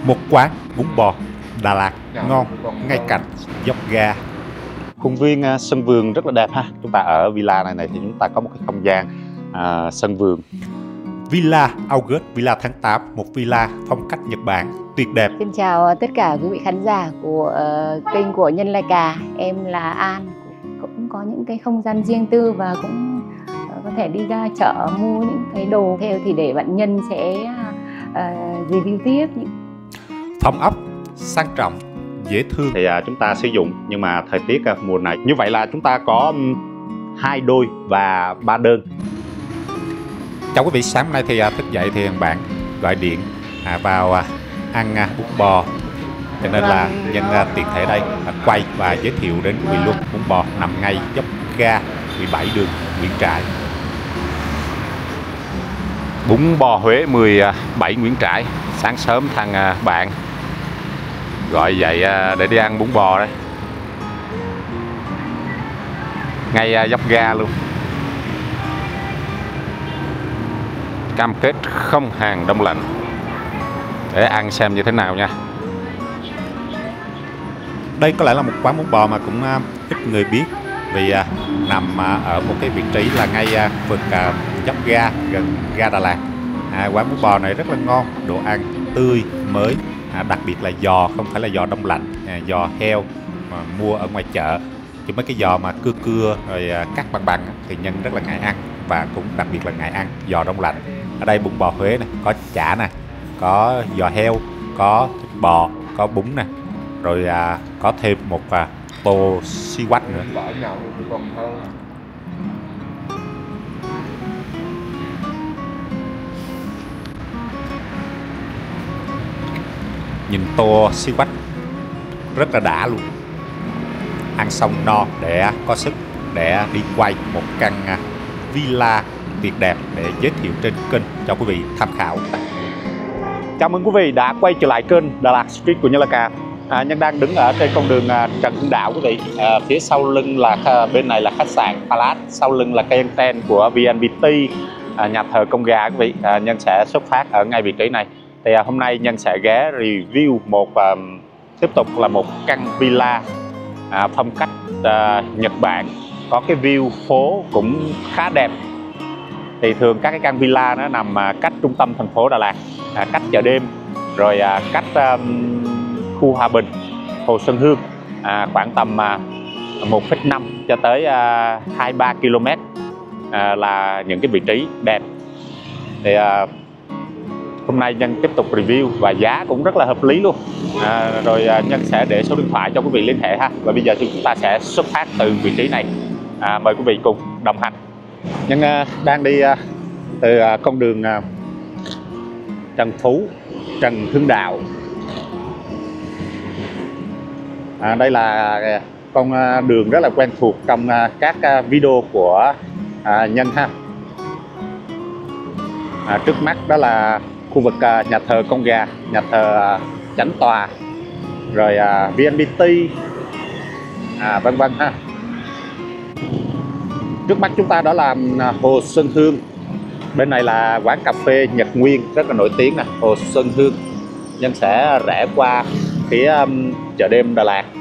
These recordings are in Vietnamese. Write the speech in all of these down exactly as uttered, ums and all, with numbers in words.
Một quán bún bò Đà Lạt ngon ngay cạnh dốc ga. Khuôn viên uh, sân vườn rất là đẹp ha. Chúng ta ở villa này này thì chúng ta có một cái không gian uh, sân vườn. Villa August, Villa tháng tám, một villa phong cách Nhật Bản tuyệt đẹp. Xin chào tất cả quý vị khán giả của uh, kênh của Nhân Lai Cà. Em là An, cũng có những cái không gian riêng tư và cũng uh, có thể đi ra chợ mua những cái đồ theo thì để bạn Nhân sẽ uh, review tiếp. Phòng ốc sang trọng, dễ thương. Thì uh, chúng ta sử dụng nhưng mà thời tiết uh, mùa này như vậy là chúng ta có um, hai đôi và ba đơn. Chào quý vị, sáng hôm nay thì thức dậy thì bạn gọi điện à, vào à, ăn à, bún bò, cho nên là nhân à, tiện thể đây à, quay và giới thiệu đến quý vị luôn. Bún bò nằm ngay dốc ga mười bảy đường Nguyễn Trãi. Bún bò Huế mười bảy Nguyễn Trãi. Sáng sớm thằng à, bạn gọi dậy à, để đi ăn bún bò đấy, ngay à, dốc ga luôn. Cam kết không hàng đông lạnh. Để ăn xem như thế nào nha. Đây có lẽ là một quán bún bò mà cũng uh, ít người biết, vì uh, nằm uh, ở một cái vị trí là ngay uh, vực uh, dốc ga gần ga Đà Lạt. À, quán bún bò này rất là ngon, đồ ăn tươi mới, à, đặc biệt là giò không phải là giò đông lạnh, à, giò heo mà mua ở ngoài chợ. Chứ mấy cái giò mà cưa cưa rồi uh, cắt bằng bằng thì Nhân rất là ngại ăn, và cũng đặc biệt là ngại ăn giò đông lạnh. Ở đây bún bò Huế này có chả nè, có giò heo, có thịt bò, có bún nè, rồi à, có thêm một à, tô xi quách nữa. Nhìn tô xi quách rất là đã luôn. Ăn xong no để có sức để đi quay một căn à, villa tuyệt đẹp để giới thiệu trên kênh cho quý vị tham khảo. Chào mừng quý vị đã quay trở lại kênh Đà Lạt Street của Nhân Lai Cà. À, Nhân đang đứng ở trên con đường à, Trần Hưng Đạo quý vị. À, phía sau lưng là à, bên này là khách sạn Palace, sau lưng là cây anten của vê en pê tê, à, nhà thờ Con Gà quý vị. À, Nhân sẽ xuất phát ở ngay vị trí này. Thì à, hôm nay Nhân sẽ ghé review một à, tiếp tục là một căn villa à, phong cách à, Nhật Bản, có cái view phố cũng khá đẹp. Thì thường các cái căn villa nó nằm à, cách trung tâm thành phố Đà Lạt, à, cách chợ đêm, rồi à, cách à, khu Hòa Bình, Hồ Xuân Hương à, khoảng tầm à, một phẩy năm cho tới à, hai ba ki lô mét à, là những cái vị trí đẹp. Thì à, hôm nay Nhân tiếp tục review và giá cũng rất là hợp lý luôn. À, rồi à, Nhân sẽ để số điện thoại cho quý vị liên hệ ha. Và bây giờ thì chúng ta sẽ xuất phát từ vị trí này. À, mời quý vị cùng đồng hành. Nhân uh, đang đi uh, từ uh, con đường uh, Trần Phú, Trần Hưng Đạo. À, đây là uh, con uh, đường rất là quen thuộc trong uh, các uh, video của uh, Nhân ha. À, trước mắt đó là khu vực uh, nhà thờ Con Gà, nhà thờ uh, Chánh Tòa, rồi uh, vê en pê tê, à, vân vân ha. Trước mắt chúng ta đó là Hồ Xuân Hương. Bên này là quán cà phê Nhật Nguyên rất là nổi tiếng nè, Hồ Xuân Hương. Nhân sẽ rẽ qua phía um, chợ đêm Đà Lạt.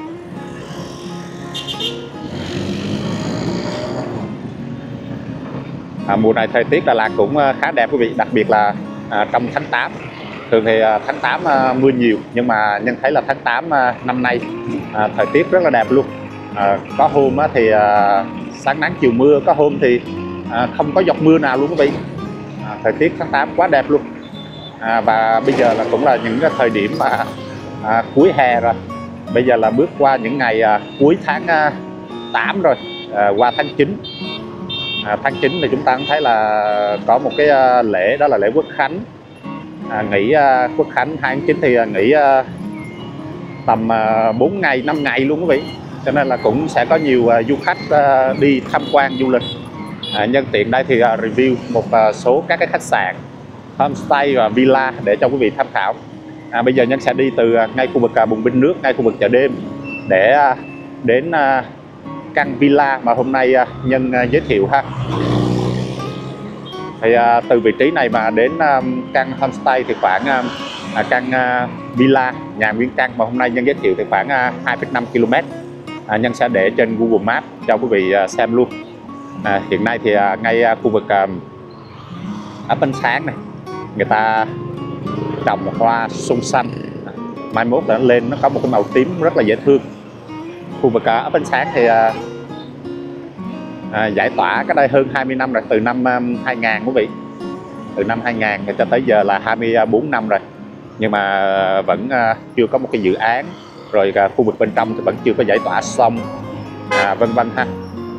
À, mùa này thời tiết Đà Lạt cũng khá đẹp quý vị, đặc biệt là à, trong tháng tám. Thường thì à, tháng tám à, mưa nhiều, nhưng mà Nhân thấy là tháng tám à, năm nay à, thời tiết rất là đẹp luôn. À, có hôm á, thì à, sáng nắng chiều mưa, có hôm thì à, không có giọt mưa nào luôn quý vị. À, thời tiết tháng tám quá đẹp luôn. À, và bây giờ là cũng là những cái thời điểm mà à, cuối hè rồi. Bây giờ là bước qua những ngày à, cuối tháng à, tám rồi, à, qua tháng chín. À, tháng chín thì chúng ta cũng thấy là có một cái à, lễ, đó là lễ Quốc Khánh. À, nghỉ à, Quốc Khánh hai tháng chín thì à, nghỉ à, tầm à, bốn ngày, năm ngày luôn quý vị. Cho nên là cũng sẽ có nhiều uh, du khách uh, đi tham quan du lịch. À, nhân tiện đây thì uh, review một uh, số các cái khách sạn, homestay và villa để cho quý vị tham khảo. À, bây giờ Nhân sẽ đi từ uh, ngay khu vực uh, Bùng Binh Nước, ngay khu vực chợ đêm để uh, đến uh, căn villa mà hôm nay uh, Nhân uh, giới thiệu ha. Thì uh, từ vị trí này mà đến uh, căn homestay thì khoảng uh, à, căn à, villa nhà nguyên căn mà hôm nay Nhân giới thiệu thì khoảng à, hai phẩy năm ki lô mét. à, Nhân sẽ để trên Google Maps cho quý vị à, xem luôn. à, Hiện nay thì à, ngay à, khu vực à, ấp Ánh Sáng này, người ta trồng một hoa sung xanh, mai mốt là nó lên nó có một cái màu tím rất là dễ thương. Khu vực à, ấp Ánh Sáng thì à, à, giải tỏa cái đây hơn hai mươi năm rồi, từ năm um, hai nghìn quý vị, từ năm hai nghìn cho tới giờ là hai mươi bốn năm rồi, nhưng mà vẫn uh, chưa có một cái dự án, rồi uh, khu vực bên trong thì vẫn chưa có giải tỏa xong, à, vân vân ha.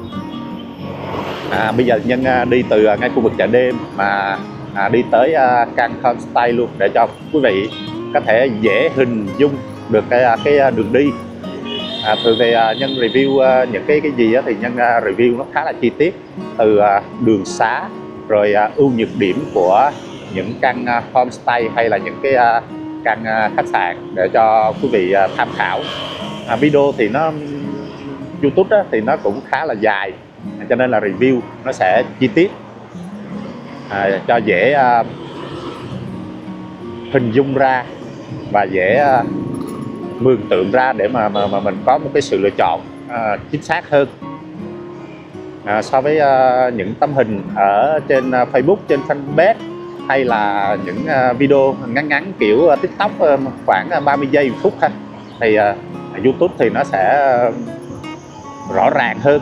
À, bây giờ Nhân uh, đi từ uh, ngay khu vực chợ đêm mà à, đi tới uh, căn homestay luôn để cho quý vị có thể dễ hình dung được cái cái đường đi. À, thường thì uh, Nhân review uh, những cái cái gì á, thì Nhân uh, review nó khá là chi tiết, từ uh, đường xá, rồi uh, ưu nhược điểm của những căn uh, homestay hay là những cái uh, căn uh, khách sạn để cho quý vị uh, tham khảo. À, video thì nó YouTube á, thì nó cũng khá là dài, cho nên là review nó sẽ chi tiết, à, cho dễ uh, hình dung ra và dễ uh, mường tượng ra để mà, mà, mà mình có một cái sự lựa chọn à, chính xác hơn, à, so với à, những tấm hình ở trên à, Facebook, trên fanpage hay là những à, video ngắn ngắn kiểu à, TikTok à, khoảng à, ba mươi giây một phút ha. Thì à, YouTube thì nó sẽ à, rõ ràng hơn.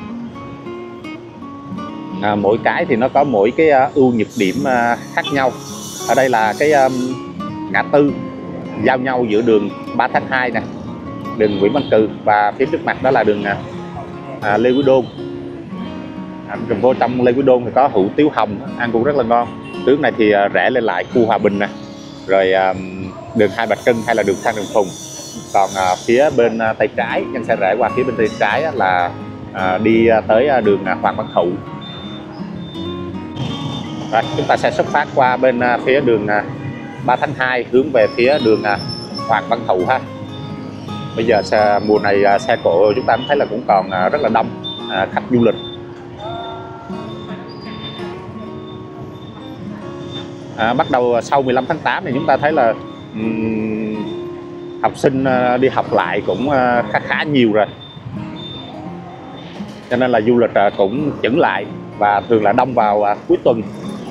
À, mỗi cái thì nó có mỗi cái à, ưu nhược điểm à, khác nhau. Ở đây là cái à, ngã tư giao nhau giữa đường ba tháng hai nè, đường Nguyễn Văn Cừ, và phía trước mặt đó là đường à, Lê Quý Đôn. À, đường vô trong Lê Quý Đôn thì có hủ tiếu hồng ăn cũng rất là ngon. Hướng này thì à, rẽ lên lại khu Hòa Bình nè, rồi à, đường Hai Bà Trưng hay là đường Phan Đình Phùng. Còn à, phía bên à, tay trái, Nhân sẽ rẽ qua phía bên tay trái á, là à, đi à, tới à, đường à, Hoàng Văn Thụ. Rồi, chúng ta sẽ xuất phát qua bên à, phía đường à, ba tháng hai hướng về phía đường à, Hoàng Văn Thụ ha. Bây giờ xe, mùa này à, xe cộ chúng ta cũng thấy là cũng còn à, rất là đông à, khách du lịch. À, bắt đầu sau mười lăm tháng tám thì chúng ta thấy là um, học sinh à, đi học lại cũng à, khá khá nhiều rồi, cho nên là du lịch à, cũng chững lại và thường là đông vào à, cuối tuần.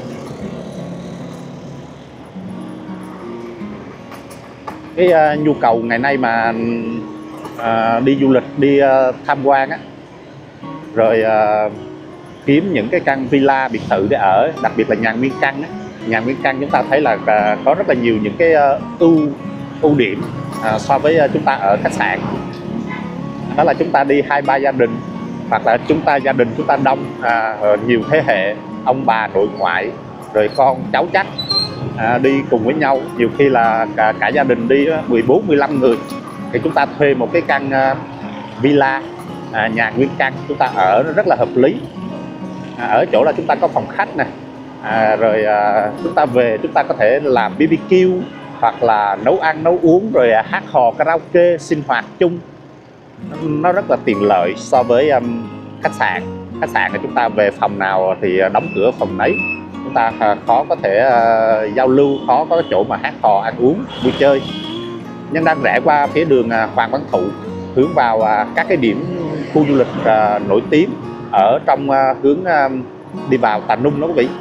Cái uh, nhu cầu ngày nay mà uh, đi du lịch, đi uh, tham quan á, rồi uh, kiếm những cái căn villa biệt thự để ở, đặc biệt là nhà nguyên căn á. Nhà nguyên căn chúng ta thấy là uh, có rất là nhiều những cái uh, ưu ưu điểm uh, so với uh, chúng ta ở khách sạn. Đó là chúng ta đi hai ba gia đình, hoặc là chúng ta gia đình chúng ta đông, uh, nhiều thế hệ, ông bà nội ngoại rồi con cháu chắc À, đi cùng với nhau, nhiều khi là cả, cả gia đình đi mười bốn mười lăm người, thì chúng ta thuê một cái căn uh, villa à, nhà nguyên căn, chúng ta ở rất là hợp lý. À, ở chỗ là chúng ta có phòng khách nè, à, rồi à, chúng ta về chúng ta có thể làm bê bê kiu hoặc là nấu ăn nấu uống, rồi à, hát hò karaoke sinh hoạt chung. Nó rất là tiện lợi so với um, khách sạn. Khách sạn thì chúng ta về phòng nào thì đóng cửa phòng nấy, chúng ta khó có thể uh, giao lưu, khó có chỗ mà hát hò ăn uống vui chơi. Nhân đang rẽ qua phía đường uh, Hoàng Văn Thụ hướng vào uh, các cái điểm khu du lịch uh, nổi tiếng ở trong uh, hướng uh, đi vào Tà Nung đó quý vị.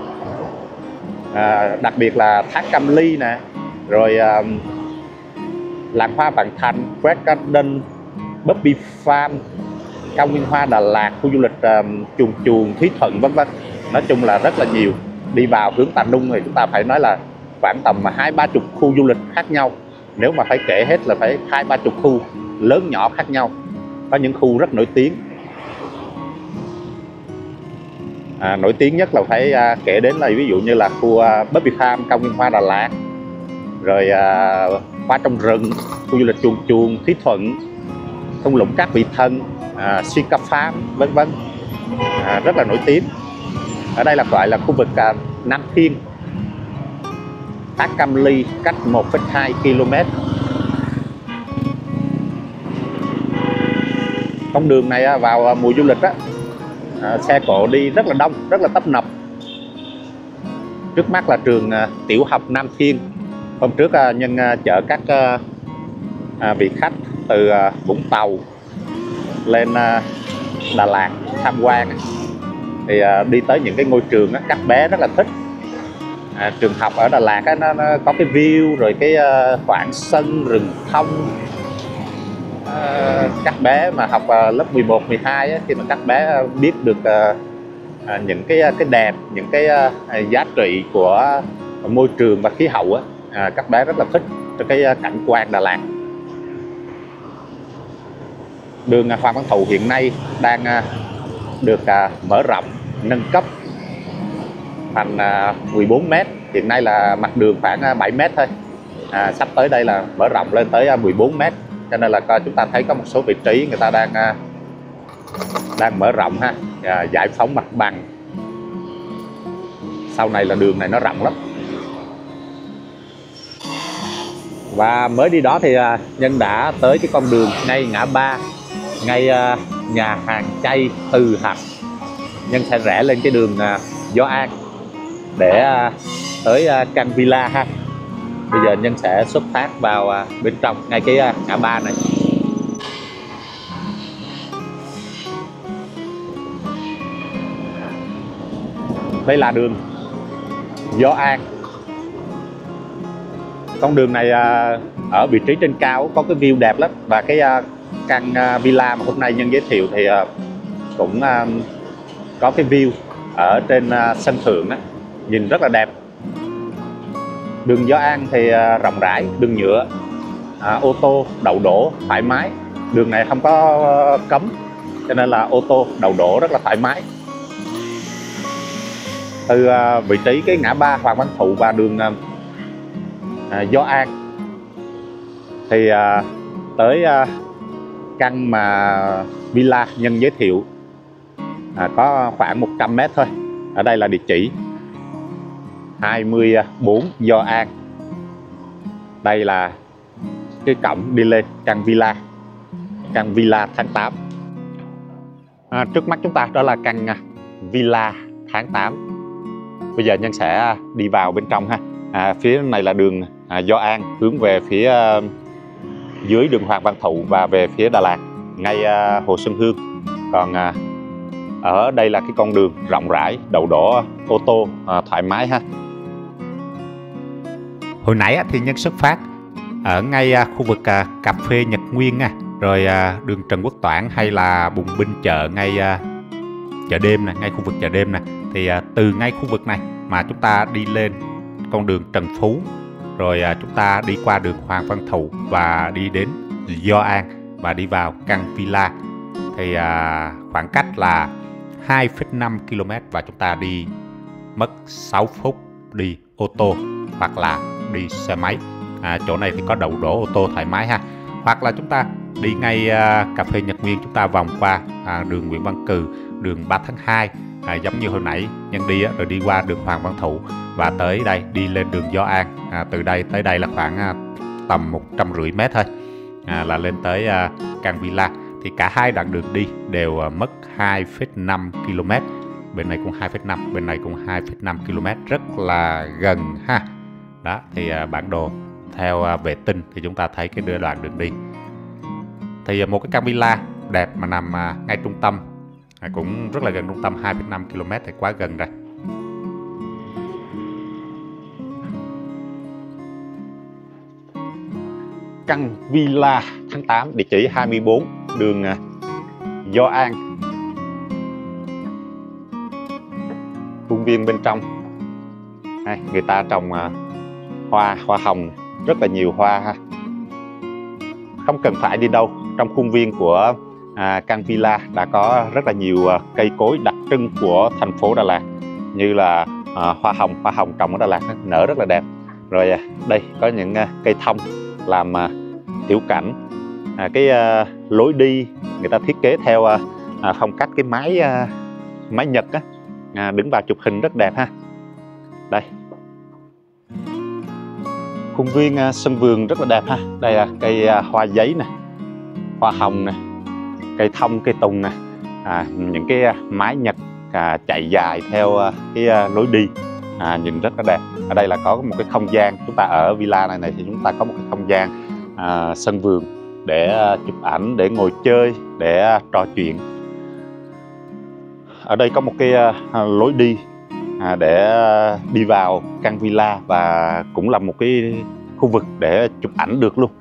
À, đặc biệt là thác Cam Ly nè, rồi uh, làng hoa Vạn Thành, Fresh Garden, Bobby Farm, cao nguyên hoa Đà Lạt, khu du lịch uh, Chuồn Chuồn, Thúy Thuận vân vân. Nói chung là rất là nhiều. Đi vào hướng Tà Nung thì chúng ta phải nói là khoảng tầm hai ba chục khu du lịch khác nhau. Nếu mà phải kể hết là phải hai ba chục khu lớn nhỏ khác nhau. Có những khu rất nổi tiếng. À, nổi tiếng nhất là phải uh, kể đến là ví dụ như là khu uh, Bobby Farm, cao nguyên hoa Đà Lạt, rồi uh, hoa trong rừng, khu du lịch Chuồn Chuồn, Thúy Thuận, thung lũng Cát Vị Thân, uh, Sika Farm vân vân. À, rất là nổi tiếng. Ở đây là gọi là khu vực uh, Nam Thiên. Thác Cam Ly cách một phẩy hai ki lô mét. Con đường này vào mùa du lịch á, à, xe cộ đi rất là đông, rất là tấp nập. Trước mắt là trường à, tiểu học Nam Thiên, Hôm trước à, Nhân à, chở các à, à, vị khách từ à, Vũng Tàu lên à, Đà Lạt tham quan, thì à, đi tới những cái ngôi trường đó, các bé rất là thích. À, trường học ở Đà Lạt á, nó, nó có cái view, rồi cái uh, khoảng sân rừng thông. Uh, các bé mà học uh, lớp mười một, mười hai á, khi mà các bé uh, biết được uh, uh, những cái cái đẹp, những cái uh, giá trị của môi trường và khí hậu á, uh, các bé rất là thích cho cái uh, cảnh quan Đà Lạt. Đường uh, Hoàng Văn Thụ hiện nay đang uh, được uh, mở rộng, nâng cấp thành mười bốn mét. Hiện nay là mặt đường khoảng bảy mét thôi, à, sắp tới đây là mở rộng lên tới mười bốn mét. Cho nên là coi chúng ta thấy có một số vị trí người ta đang đang mở rộng ha, à, giải phóng mặt bằng. Sau này là đường này nó rộng lắm. Và mới đi đó thì Nhân đã tới cái con đường ngay ngã ba, ngay nhà hàng chay Từ Hạnh. Nhân sẽ rẽ lên cái đường Gio An để uh, tới uh, căn villa ha. Bây giờ Nhân sẽ xuất phát vào uh, bên trong ngay cái uh, ngã ba này. Đây là đường Gio An. Con đường này uh, ở vị trí trên cao có cái view đẹp lắm. Và cái uh, căn uh, villa mà hôm nay Nhân giới thiệu thì uh, cũng uh, có cái view ở trên uh, sân thượng đó, nhìn rất là đẹp. Đường Gio An thì uh, rộng rãi, đường nhựa, uh, ô tô đậu đổ thoải mái. Đường này không có uh, cấm, cho nên là ô tô đậu đổ rất là thoải mái. Từ uh, vị trí cái ngã ba Hoàng Văn Thụ và đường uh, uh, Gio An thì uh, tới uh, căn mà villa Nhân giới thiệu à, có khoảng một trăm mét thôi. Ở đây là địa chỉ hai mươi bốn Gio An. Đây là cái cổng đi lên căn villa, căn villa tháng tám. À, trước mắt chúng ta đó là căn villa tháng tám. Bây giờ Nhân sẽ đi vào bên trong ha. À, phía này là đường à, Gio An hướng về phía uh, dưới đường Hoàng Văn Thụ và về phía Đà Lạt, ngay uh, Hồ Xuân Hương. Còn uh, ở đây là cái con đường rộng rãi, đậu đổ ô tô à, thoải mái ha. Hồi nãy thì Nhân xuất phát ở ngay à, khu vực à, cà phê Nhật Nguyên à, rồi à, đường Trần Quốc Toản hay là Bùng Binh chợ ngay à, chợ đêm nè, ngay khu vực chợ đêm nè. Thì à, từ ngay khu vực này mà chúng ta đi lên con đường Trần Phú, rồi à, chúng ta đi qua đường Hoàng Văn Thụ và đi đến Gio An và đi vào căn villa. Thì à, khoảng cách là hai phẩy năm ki lô mét và chúng ta đi mất sáu phút đi ô tô hoặc là đi xe máy. À, chỗ này thì có đậu đổ ô tô thoải mái ha. Hoặc là chúng ta đi ngay à, cà phê Nhật Nguyên, chúng ta vòng qua à, đường Nguyễn Văn Cừ, đường ba tháng hai, à, giống như hồi nãy Nhân đi á, rồi đi qua đường Hoàng Văn Thụ và tới đây đi lên đường Gio An. À, từ đây tới đây là khoảng à, tầm một trăm rưỡi mét thôi, à, là lên tới à, căn villa. Thì cả hai đoạn đường đi đều à, mất hai phẩy năm ki lô mét. Bên này cũng hai phẩy năm, bên này cũng hai phẩy năm ki lô mét, rất là gần ha. Đó, thì à, bản đồ theo à, vệ tinh thì chúng ta thấy cái đưa đoạn đường đi. Thì à, một cái căn villa đẹp mà nằm à, ngay trung tâm, à, cũng rất là gần trung tâm, hai phẩy năm ki lô mét thì quá gần rồi. Căn villa tháng tám, địa chỉ hai mươi bốn đường à, Gio An. Khuôn viên bên trong đây, người ta trồng à, hoa hoa hồng, rất là nhiều hoa ha. Không cần phải đi đâu, trong khuôn viên của à, căn villa đã có rất là nhiều à, cây cối đặc trưng của thành phố Đà Lạt, như là à, hoa hồng, hoa hồng trồng ở Đà Lạt nở rất là đẹp. Rồi à, đây có những à, cây thông làm à, tiểu cảnh. À, cái à, lối đi người ta thiết kế theo à, à, phong cách cái mái à, mái Nhật á, à, đứng vào chụp hình rất đẹp ha. Đây, khuôn viên à, sân vườn rất là đẹp ha. Đây là cây à, hoa giấy nè, hoa hồng nè, cây thông, cây tùng nè, à, những cái à, mái Nhật à, chạy dài theo à, cái à, lối đi à, nhìn rất là đẹp. Ở đây là có một cái không gian, chúng ta ở villa này này thì chúng ta có một cái không gian à, sân vườn để uh, chụp ảnh, để ngồi chơi, để uh, trò chuyện. Ở đây có một cái uh, lối đi à, để uh, đi vào căn villa, và cũng là một cái khu vực để chụp ảnh được luôn.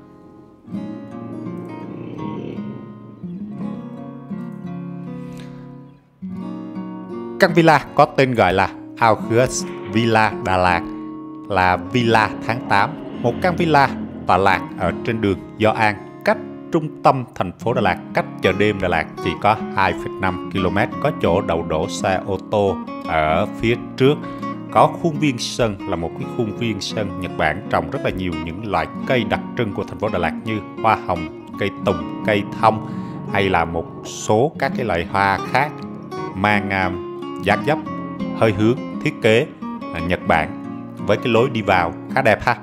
Căn villa có tên gọi là August Villa Đà Lạt, là villa tháng tám, một căn villa tọa lạc ở trên đường Gio An, cách trung tâm thành phố Đà Lạt, cách chợ đêm Đà Lạt chỉ có hai phẩy năm ki lô mét, có chỗ đậu đổ xe ô tô ở phía trước, có khuôn viên sân là một cái khuôn viên sân Nhật Bản trồng rất là nhiều những loại cây đặc trưng của thành phố Đà Lạt như hoa hồng, cây tùng, cây thông, hay là một số các cái loại hoa khác mang uh, dáng dấp hơi hướng thiết kế uh, Nhật Bản, với cái lối đi vào khá đẹp ha.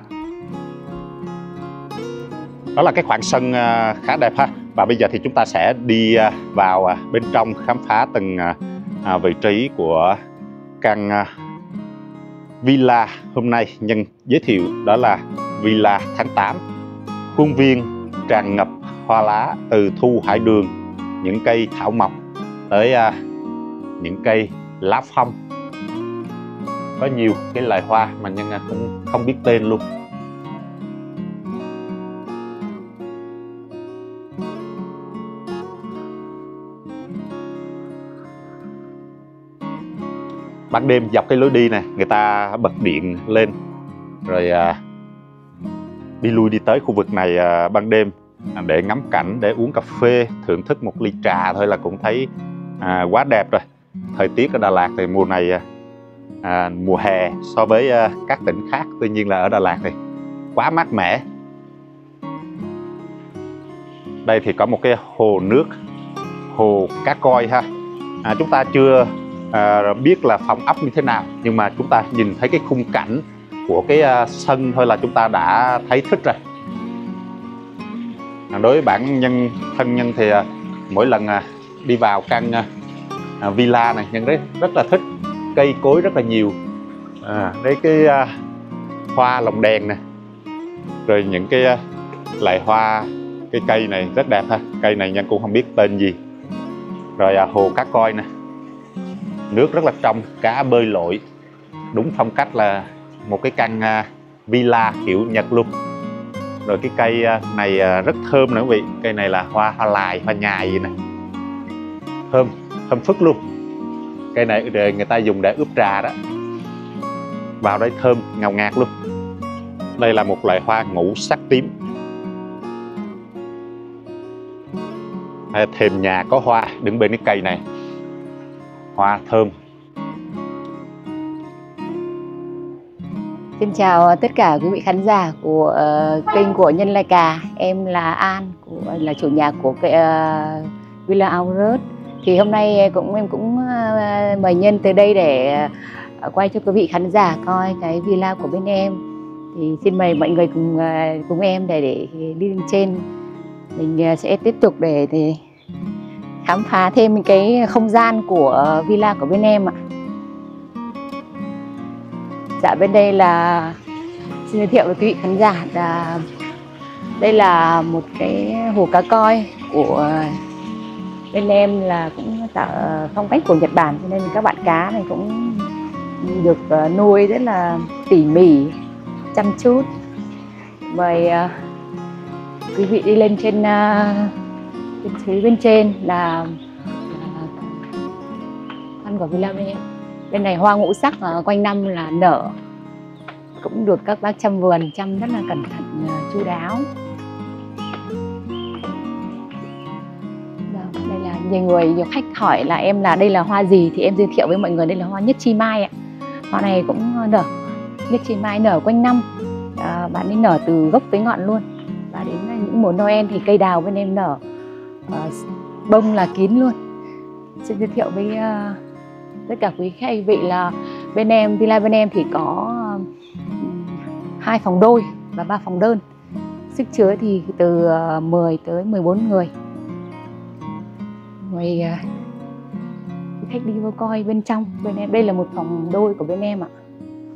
Đó là cái khoảng sân uh, khá đẹp ha. Và bây giờ thì chúng ta sẽ đi uh, vào uh, bên trong, khám phá từng uh, uh, vị trí của căn uh, villa hôm nay. Nhân giới thiệu đó là villa tháng tám. Khuôn viên tràn ngập hoa lá, từ thu hải đường, những cây thảo mộc tới uh, những cây lá phong. Có nhiều cái loài hoa mà Nhân cũng không biết tên luôn. Ban đêm dọc cái lối đi này, người ta bật điện lên rồi à, đi lui đi tới khu vực này à, ban đêm à, để ngắm cảnh, để uống cà phê, thưởng thức một ly trà thôi là cũng thấy à, quá đẹp rồi. Thời tiết ở Đà Lạt thì mùa này à, mùa hè so với à, các tỉnh khác, tuy nhiên là ở Đà Lạt thì quá mát mẻ. Đây thì có một cái hồ nước, hồ Cá Coi ha. À, chúng ta chưa à, biết là phòng ốc như thế nào, nhưng mà chúng ta nhìn thấy cái khung cảnh của cái à, sân thôi là chúng ta đã thấy thích rồi. À, đối với bản nhân thân Nhân thì à, mỗi lần à, đi vào căn à, villa này, Nhân rất rất là thích. Cây cối rất là nhiều, à, đây cái à, hoa lồng đèn nè, rồi những cái à, loại hoa, cái cây này rất đẹp ha. Cây này Nhân cũng không biết tên gì. Rồi à, hồ Cá Coi nè, nước rất là trong, cá bơi lội, đúng phong cách là một cái căn uh, villa kiểu Nhật luôn. Rồi cái cây uh, này uh, rất thơm nữa quý vị. Cây này là hoa hoa lài, hoa nhài gì nè, thơm, thơm phức luôn. Cây này để người ta dùng để ướp trà đó, vào đây thơm ngào ngạt luôn. Đây là một loại hoa ngũ sắc tím. Thềm nhà có hoa đứng bên cái cây này, hoa thơm. Xin chào tất cả quý vị khán giả của uh, kênh của Nhân Lai Cà. Em là An, của, là chủ nhà của cái uh, Villa August. Thì hôm nay cũng em cũng uh, mời Nhân tới đây để uh, quay cho quý vị khán giả coi cái villa của bên em. Thì xin mời mọi người cùng uh, cùng em để để đi lên trên. Mình uh, sẽ tiếp tục để, để khám phá thêm cái không gian của villa của bên em ạ. Dạ, bên đây là xin giới thiệu với quý vị khán giả là đây là một cái hồ Cá Coi của bên em, là cũng tạo phong cách của Nhật Bản, cho nên các bạn cá này cũng được nuôi rất là tỉ mỉ, chăm chút. Mời uh, quý vị đi lên trên uh, bên phía bên trên là căn của villa bên em. Bên này hoa ngũ sắc uh, quanh năm là nở, cũng được các bác chăm vườn, chăm rất là cẩn thận, uh, chu đáo. Đây là nhiều người, nhiều khách hỏi là em là đây là hoa gì, thì em giới thiệu với mọi người đây là hoa nhất chi mai ạ. Hoa này cũng nở, nhất chi mai nở quanh năm, à, bạn ấy nở từ gốc tới ngọn luôn. Và đến những mùa Noel thì cây đào bên em nở à, bông là kín luôn. Xin giới thiệu với uh, tất cả quý khách vị là bên em, villa bên em thì có uh, hai phòng đôi và ba phòng đơn. Sức chứa thì từ uh, mười tới mười bốn người. Mời uh, khách đi vô coi bên trong. Bên em đây là một phòng đôi của bên em ạ.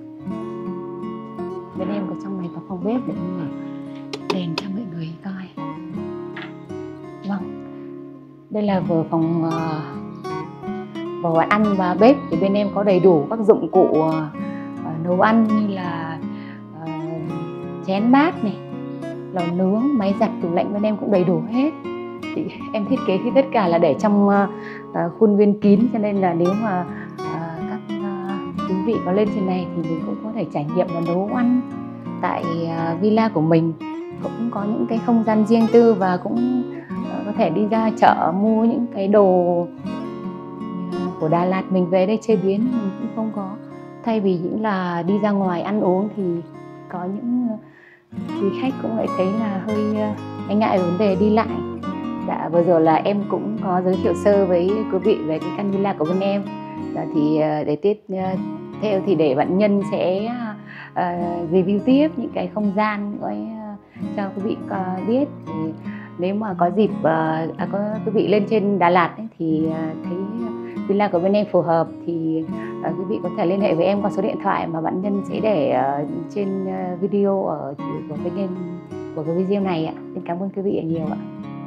Bên em có trong này có phòng bếp để mở đèn cho mọi người coi. Vâng, đây là vừa phòng uh, vừa ăn và bếp. Thì bên em có đầy đủ các dụng cụ uh, nấu ăn như là uh, chén bát này, lò nướng, máy giặt, tủ lạnh bên em cũng đầy đủ hết. Thì em thiết kế thì tất cả là để trong uh, uh, khuôn viên kín, cho nên là nếu mà uh, các uh, quý vị có lên trên này thì mình cũng có thể trải nghiệm và nấu ăn tại uh, villa của mình. Cũng có những cái không gian riêng tư và cũng uh, có thể đi ra chợ mua những cái đồ uh, của Đà Lạt mình về đây chế biến. Mình cũng không có, thay vì những là đi ra ngoài ăn uống thì có những uh, quý khách cũng lại thấy là hơi uh, e ngại vấn đề đi lại. Dạ, vừa rồi là em cũng có giới thiệu sơ với quý vị về cái căn villa của bên em. Dạ, thì để tiếp theo thì để bạn Nhân sẽ uh, review tiếp những cái không gian với, uh, cho quý vị uh, biết. Thì nếu mà có dịp uh, à, có quý vị lên trên Đà Lạt ấy, thì uh, thấy villa của bên em phù hợp thì uh, quý vị có thể liên hệ với em qua số điện thoại mà bạn Nhân sẽ để uh, trên uh, video ở của bên em của cái video này ạ. Xin cảm ơn quý vị nhiều ạ.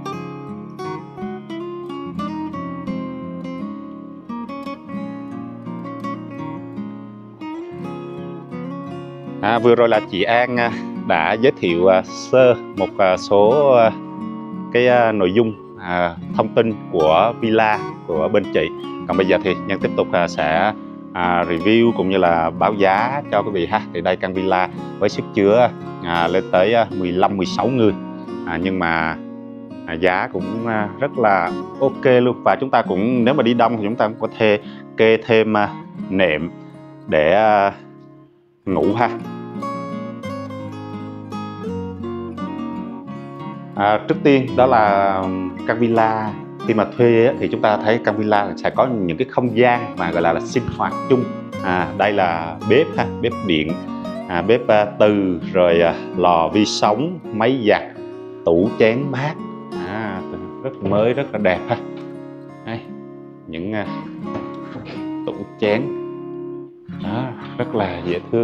À, vừa rồi là chị An đã giới thiệu sơ một số cái nội dung thông tin của villa của bên chị. Còn bây giờ thì Nhân tiếp tục sẽ review cũng như là báo giá cho quý vị ha. Thì đây căn villa với sức chứa lên tới mười lăm mười sáu người, à, nhưng mà giá cũng rất là ok luôn. Và chúng ta cũng nếu mà đi đông thì chúng ta cũng có thể kê thêm nệm để ngủ ha. À, trước tiên đó là căn villa khi mà thuê thì chúng ta thấy căn villa sẽ có những cái không gian mà gọi là, là sinh hoạt chung. À, đây là bếp ha, bếp điện, à, bếp uh, từ, rồi uh, lò vi sóng, máy giặt, tủ chén bát, à, rất mới, rất là đẹp ha. Đây, những uh, tủ chén đó, rất là dễ thương.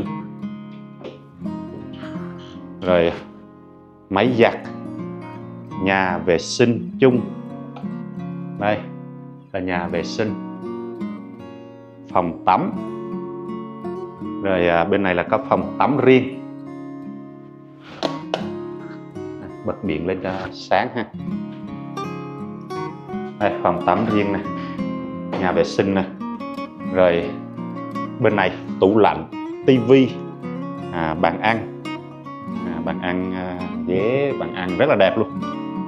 Rồi máy giặt, nhà vệ sinh chung. Đây là nhà vệ sinh, phòng tắm. Rồi à, bên này là có phòng tắm riêng. Bật điện lên cho sáng ha. Đây, phòng tắm riêng nè, nhà vệ sinh nè. Rồi bên này tủ lạnh, tivi, à, bàn ăn, à, bàn ăn, à, ghế, bàn ăn rất là đẹp luôn.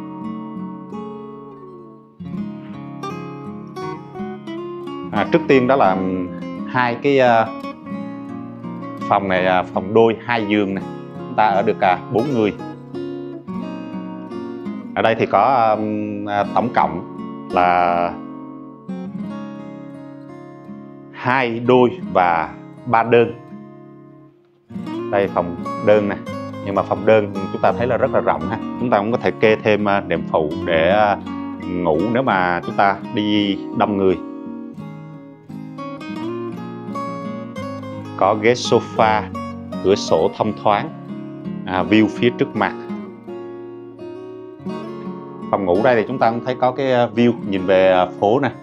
À, trước tiên đó là hai cái uh, phòng này, uh, phòng đôi hai giường này, chúng ta ở được uh, bốn người. Ở đây thì có uh, tổng cộng là hai đôi và ba đơn. Đây phòng đơn này, nhưng mà phòng đơn chúng ta thấy là rất là rộng ha. Chúng ta cũng có thể kê thêm uh, nệm phụ để uh, ngủ nếu mà chúng ta đi đông người. Có ghế sofa, cửa sổ thông thoáng, à, view phía trước mặt. Phòng ngủ đây thì chúng ta cũng thấy có cái view nhìn về phố nè.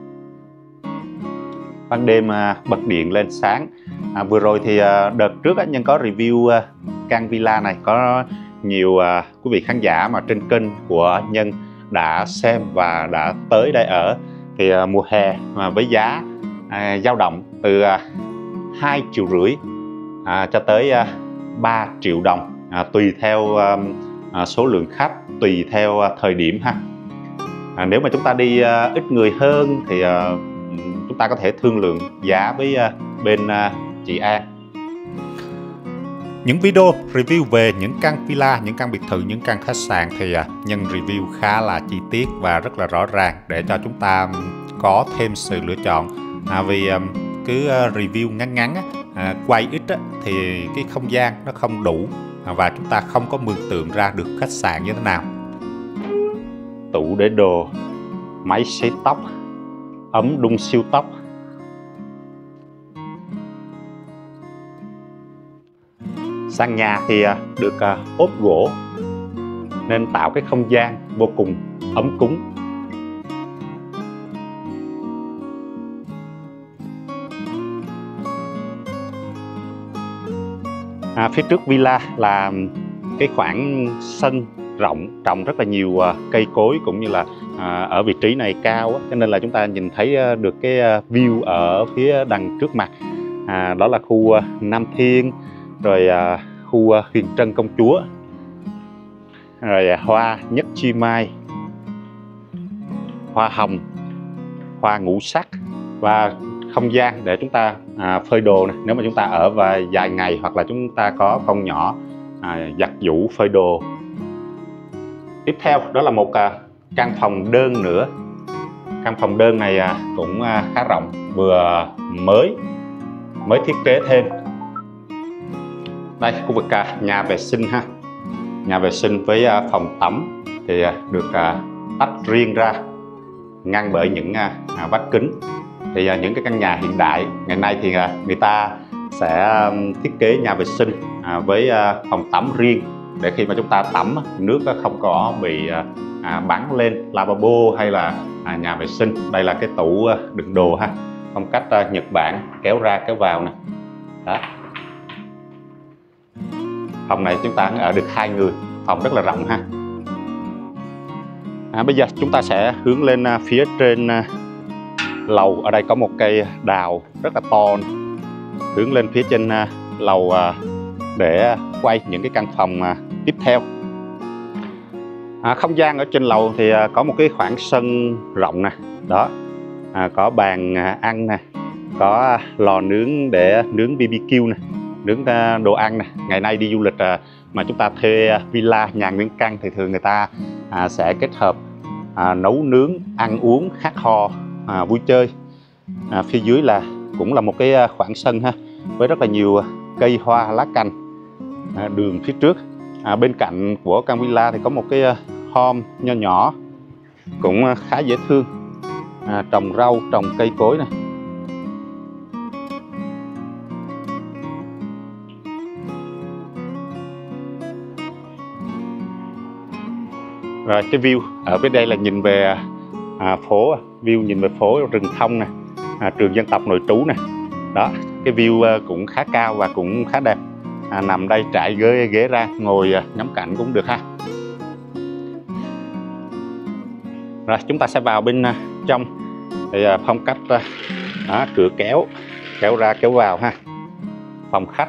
Ban đêm à, bật điện lên sáng. À, vừa rồi thì à, đợt trước á, Nhân có review à, căn villa này, có nhiều à, quý vị khán giả mà trên kênh của Nhân đã xem và đã tới đây ở. Thì à, mùa hè mà với giá à, dao động từ à, hai triệu rưỡi à, cho tới à, ba triệu đồng, à, tùy theo à, à, số lượng khách, tùy theo à, thời điểm ha. À, nếu mà chúng ta đi à, ít người hơn thì à, chúng ta có thể thương lượng giá với à, bên à, chị An. Những video review về những căn villa, những căn biệt thự, những căn khách sạn thì à, Nhân review khá là chi tiết và rất là rõ ràng để cho chúng ta có thêm sự lựa chọn. À, vì à, cứ review ngắn ngắn à, quay ít á, thì cái không gian nó không đủ à, và chúng ta không có mường tượng ra được khách sạn như thế nào. Tủ để đồ, máy sấy tóc, ấm đun siêu tóc. Sàn nhà thì được ốp gỗ nên tạo cái không gian vô cùng ấm cúng. À, phía trước villa là cái khoảng sân rộng, trồng rất là nhiều uh, cây cối, cũng như là uh, ở vị trí này cao á, cho nên là chúng ta nhìn thấy uh, được cái uh, view ở phía đằng trước mặt. À, đó là khu uh, Nam Thiên, rồi uh, khu uh, Huyền Trân Công Chúa, rồi uh, hoa Nhất Chi Mai, hoa hồng, hoa ngũ sắc, và không gian để chúng ta à, phơi đồ này. Nếu mà chúng ta ở vài dài ngày, hoặc là chúng ta có con nhỏ à, giặt giũ phơi đồ. Tiếp theo đó là một à, căn phòng đơn nữa. Căn phòng đơn này à, cũng à, khá rộng, vừa mới mới thiết kế thêm. Đây, khu vực à, nhà vệ sinh ha. Nhà vệ sinh với à, phòng tắm thì à, được à, tách riêng ra, ngăn bởi những à, à, vách kính. Thì à, những cái căn nhà hiện đại ngày nay thì à, người ta sẽ à, thiết kế nhà vệ sinh à, với à, phòng tắm riêng, để khi mà chúng ta tắm, nước không có bị à, à, bắn lên lavabo hay là à, nhà vệ sinh. Đây là cái tủ à, đựng đồ ha, phong cách à, Nhật Bản, kéo ra kéo vào nè. Đó. Phòng này chúng ta ở được hai người, phòng rất là rộng ha. À, bây giờ chúng ta sẽ hướng lên à, phía trên à, lầu. Ở đây có một cây đào rất là to này. Hướng lên phía trên à, lầu à, để quay những cái căn phòng à, tiếp theo. À, không gian ở trên lầu thì à, có một cái khoảng sân rộng nè. Đó, à, có bàn à, ăn nè, có lò nướng để nướng bê bê kiu nè, nướng à, đồ ăn nè. Ngày nay đi du lịch à, mà chúng ta thuê à, villa, nhà nguyên căn thì thường người ta à, sẽ kết hợp à, nấu nướng, ăn uống, hát hò, à, vui chơi. À, phía dưới là cũng là một cái khoảng sân ha, với rất là nhiều cây hoa lá cành. À, đường phía trước. À, bên cạnh của căn villa thì có một cái home nho nhỏ, cũng khá dễ thương. À, trồng rau, trồng cây cối này. Rồi cái view ở phía đây là nhìn về à, phố, view nhìn về phố rừng thông nè, à, trường dân tộc nội trú nè. Đó, cái view cũng khá cao và cũng khá đẹp. À, nằm đây trải ghế ghế ra ngồi ngắm cảnh cũng được ha. Rồi chúng ta sẽ vào bên trong. Thì phong cách đó, cửa kéo kéo ra kéo vào ha. Phòng khách.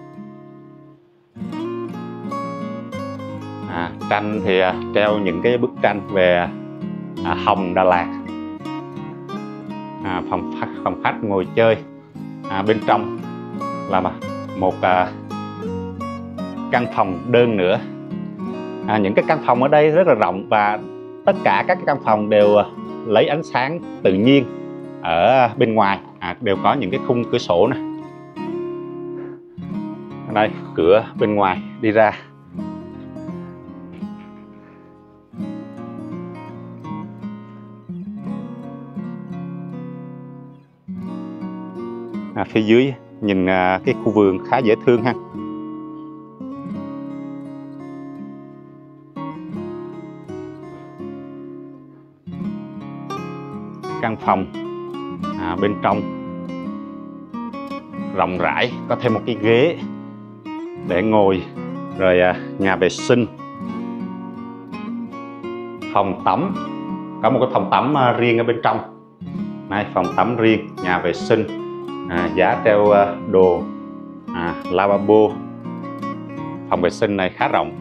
À, tranh thì treo những cái bức tranh về à, hồng Đà Lạt. À, phòng khách phòng khách ngồi chơi. À, bên trong là một à, căn phòng đơn nữa. À, những cái căn phòng ở đây rất là rộng, và tất cả các căn phòng đều lấy ánh sáng tự nhiên ở bên ngoài. À, đều có những cái khung cửa sổ này. Đây, cửa bên ngoài đi ra. À, phía dưới nhìn à, cái khu vườn khá dễ thương ha. Căn phòng à, bên trong rộng rãi, có thêm một cái ghế để ngồi, rồi à, nhà vệ sinh, phòng tắm, có một cái phòng tắm à, riêng ở bên trong. Này, phòng tắm riêng, nhà vệ sinh, à, giá treo à, đồ, à, lavabo. Phòng vệ sinh này khá rộng.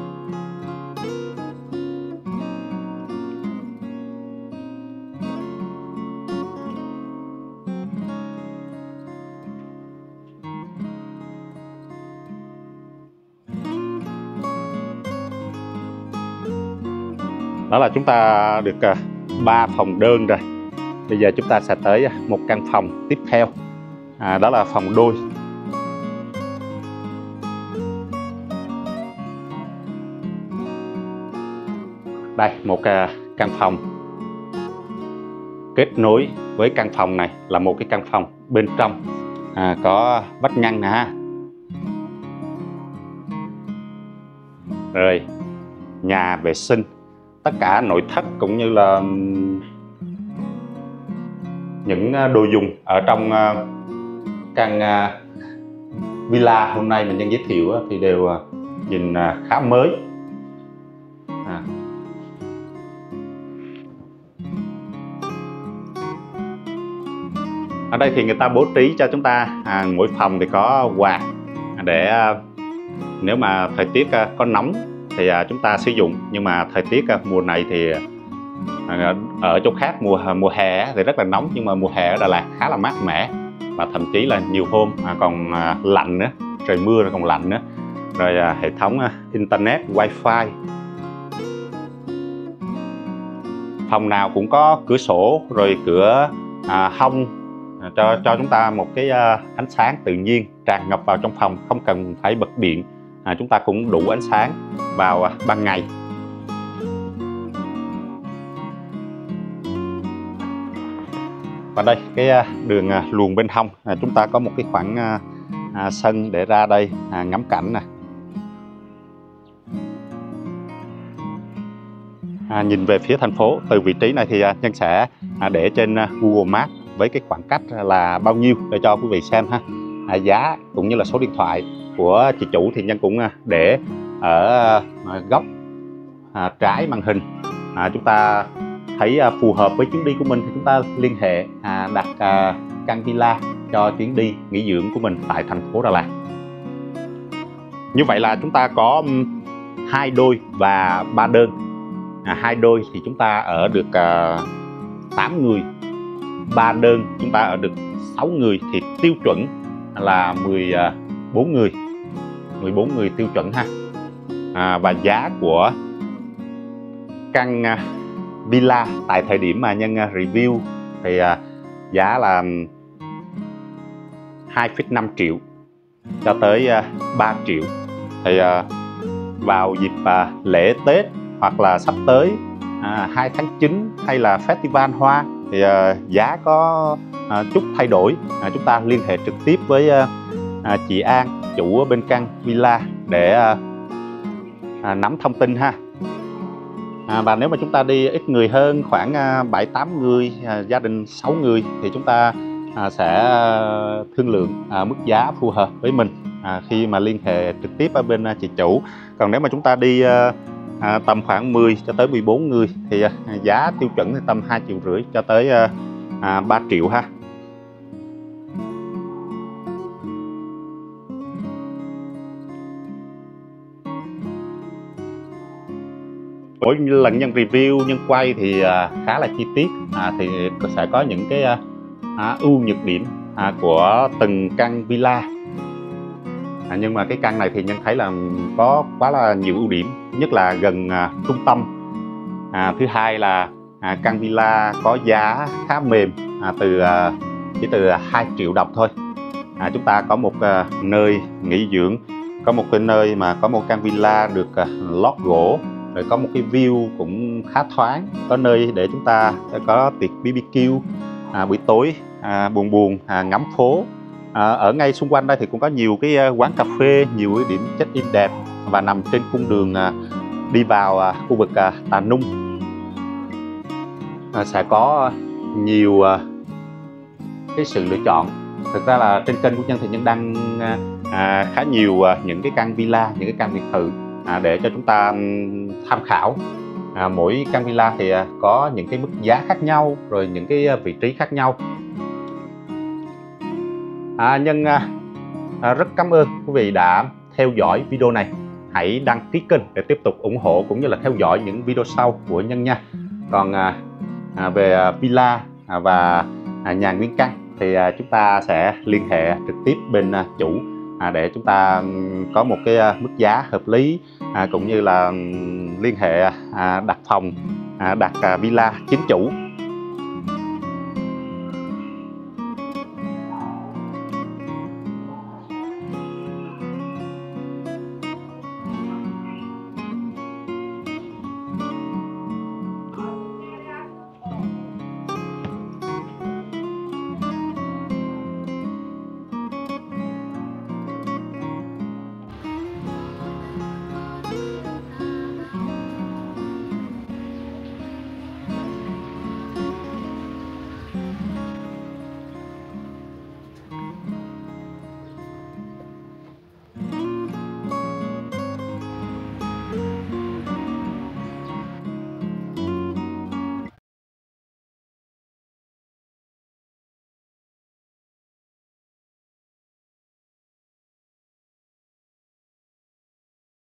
Đó là chúng ta được ba phòng đơn rồi. Bây giờ chúng ta sẽ tới một căn phòng tiếp theo. À, đó là phòng đôi. Đây, một căn phòng kết nối với căn phòng này là một cái căn phòng bên trong. À, có vách ngăn nè ha. rồi nhà vệ sinh, tất cả nội thất cũng như là những đồ dùng ở trong căn villa hôm nay mình nhân giới thiệu thì đều nhìn khá mới. À. Ở đây thì người ta bố trí cho chúng ta à, mỗi phòng thì có quạt để à, nếu mà thời tiết à, có nóng thì à, chúng ta sử dụng, nhưng mà thời tiết à, mùa này thì à, ở chỗ khác mùa mùa hè thì rất là nóng, nhưng mà mùa hè ở Đà Lạt khá là mát mẻ, và thậm chí là nhiều hôm à, còn à, lạnh nữa, trời mưa rồi còn lạnh nữa. Rồi à, hệ thống à, internet, wifi, phòng nào cũng có cửa sổ rồi cửa à, hông à, cho cho chúng ta một cái à, ánh sáng tự nhiên tràn ngập vào trong phòng, không cần phải bật điện, à, chúng ta cũng đủ ánh sáng vào à, ban ngày. Và đây cái à, đường à, luồng bên hông, à, chúng ta có một cái khoảng à, à, sân để ra đây à, ngắm cảnh nè. À, nhìn về phía thành phố từ vị trí này thì à, Nhân sẽ à, để trên à, Google Maps với cái khoảng cách là bao nhiêu để cho quý vị xem ha. À, giá cũng như là số điện thoại của chị chủ thì Nhân cũng à, để ở à, góc à, trái màn hình. À, chúng ta thấy à, phù hợp với chuyến đi của mình thì chúng ta liên hệ à, đặt à, căn villa cho chuyến đi nghỉ dưỡng của mình tại thành phố Đà Lạt. Như vậy là chúng ta có um, hai đôi và ba đơn. À, hai đôi thì chúng ta ở được uh, tám người, ba đơn chúng ta ở được sáu người, thì tiêu chuẩn là mười bốn người, mười bốn người tiêu chuẩn ha. À, và giá của căn uh, villa tại thời điểm mà Nhân uh, review thì uh, giá là hai phẩy năm triệu cho tới uh, ba triệu. Thì uh, vào dịp uh, lễ Tết hoặc là sắp tới à, hai tháng chín hay là festival hoa thì à, giá có à, chút thay đổi. À, chúng ta liên hệ trực tiếp với à, à, chị An, chủ bên căn villa để à, à, nắm thông tin ha. À, và nếu mà chúng ta đi ít người hơn, khoảng à, bảy tám người, à, gia đình sáu người thì chúng ta à, sẽ thương lượng à, mức giá phù hợp với mình à, khi mà liên hệ trực tiếp ở bên à, chị chủ. Còn nếu mà chúng ta đi à, À, tầm khoảng mười cho tới mười bốn người thì à, giá tiêu chuẩn thì tầm hai triệu rưỡi cho tới à, à, ba triệu ha. Mỗi lần Nhân review, Nhân quay thì à, khá là chi tiết, à, thì sẽ có những cái à, à, ưu nhược điểm à, của từng căn villa. À, nhưng mà cái căn này thì Nhân thấy là có quá là nhiều ưu điểm. Nhất là gần à, trung tâm. À, thứ hai là à, căn villa có giá khá mềm, à, từ à, chỉ từ hai triệu đồng thôi. À, chúng ta có một à, nơi nghỉ dưỡng, có một cái nơi mà có một căn villa được à, lót gỗ, rồi có một cái view cũng khá thoáng, có nơi để chúng ta có tiệc bê bê kiu à, buổi tối à, buồn buồn à, ngắm phố. À, ở ngay xung quanh đây thì cũng có nhiều cái quán cà phê, nhiều cái điểm check-in đẹp và nằm trên cung đường à, đi vào à, khu vực à, Tà Nung. À, sẽ có nhiều à, cái sự lựa chọn. Thực ra là trên kênh của Nhân thì Nhân đăng à, khá nhiều à, những cái căn villa, những cái căn biệt thự à, để cho chúng ta um, tham khảo. À, mỗi căn villa thì à, có những cái mức giá khác nhau, rồi những cái vị trí khác nhau. À, Nhân à, rất cảm ơn quý vị đã theo dõi video này. Hãy đăng ký kênh để tiếp tục ủng hộ cũng như là theo dõi những video sau của Nhân nha. Còn à, à, về à, villa à, và à, nhà nguyên căn thì à, chúng ta sẽ liên hệ trực tiếp bên à, chủ à, để chúng ta um, có một cái à, mức giá hợp lý, à, cũng như là um, liên hệ à, đặt phòng, à, đặt à, villa chính chủ.